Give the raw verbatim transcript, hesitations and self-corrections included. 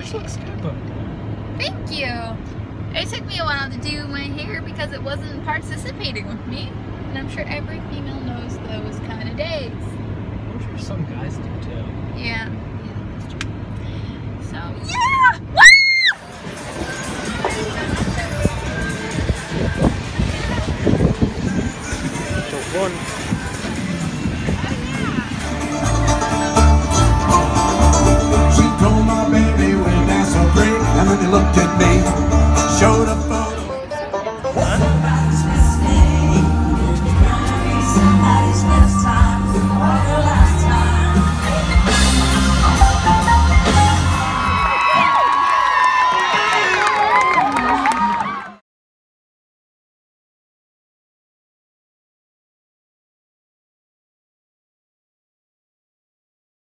Yours looks good, but... Thank you. It took me a while to do my hair because it wasn't participating with me. And I'm sure every female knows those kind of days. I'm sure some guys do too. Yeah.